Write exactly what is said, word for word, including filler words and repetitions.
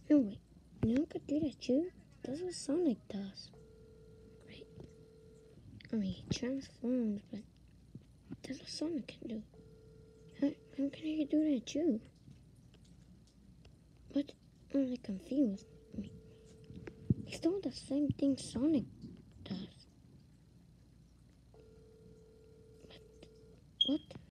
No, wait. No one could do that too. That's what Sonic does. Right? I mean, he transforms, but that's what Sonic can do. How, how can he do that too? But I'm like confused. I mean, he's doing the same thing Sonic does. But what?